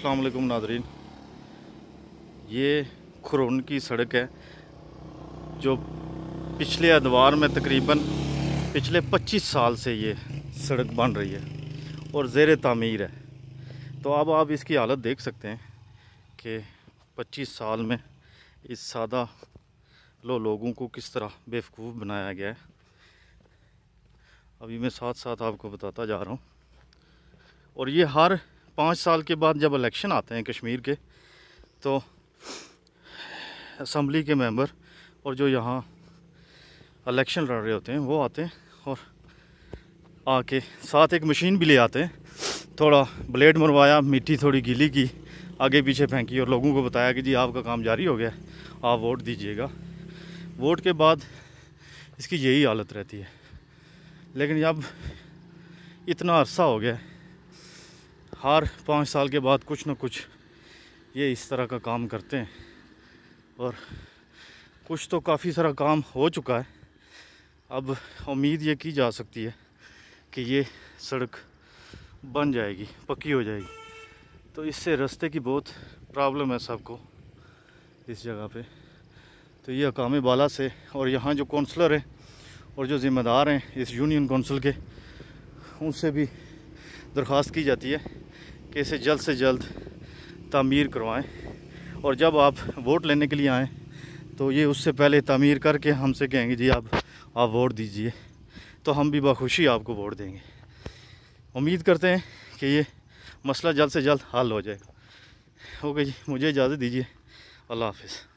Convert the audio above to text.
अस्सलाम वालेकुम नाज़रीन। ये खुरौन की सड़क है जो पिछले अदवार में तकरीबन पिछले 25 साल से ये सड़क बन रही है और ज़ेर तामीर है। तो अब आप इसकी हालत देख सकते हैं कि 25 साल में इस सादा लोगों को किस तरह बेवकूफ़ बनाया गया है। अभी मैं साथ साथ आपको बताता जा रहा हूँ। और ये हर 5 साल के बाद जब इलेक्शन आते हैं कश्मीर के, तो असम्बली के मेंबर और जो यहाँ इलेक्शन लड़ रहे होते हैं वो आते हैं और आके साथ एक मशीन भी ले आते हैं। थोड़ा ब्लेड मरवाया, मिट्टी थोड़ी गीली की, आगे पीछे फेंकी और लोगों को बताया कि जी आपका काम जारी हो गया, आप वोट दीजिएगा। वोट के बाद इसकी यही हालत रहती है। लेकिन अब इतना अरसा हो गया, हर 5 साल के बाद कुछ न कुछ ये इस तरह का काम करते हैं और कुछ तो काफ़ी सारा काम हो चुका है। अब उम्मीद ये की जा सकती है कि ये सड़क बन जाएगी, पक्की हो जाएगी। तो इससे रास्ते की बहुत प्रॉब्लम है सबको इस जगह पे। तो ये हकाम बाला से और यहाँ जो कौंसलर हैं और जो ज़िम्मेदार हैं इस यूनियन कौंसिल के, उनसे भी दरख्वास्त की जाती है कि इसे जल्द से जल्द तामीर करवाएं। और जब आप वोट लेने के लिए आएँ तो ये उससे पहले तामीर करके हमसे कहेंगे जी आप वोट दीजिए, तो हम भी बखुशी आपको वोट देंगे। उम्मीद करते हैं कि ये मसला जल्द से जल्द हल हो जाएगा। ओके जी, मुझे इजाज़त दीजिए। अल्लाह हाफ़िज़।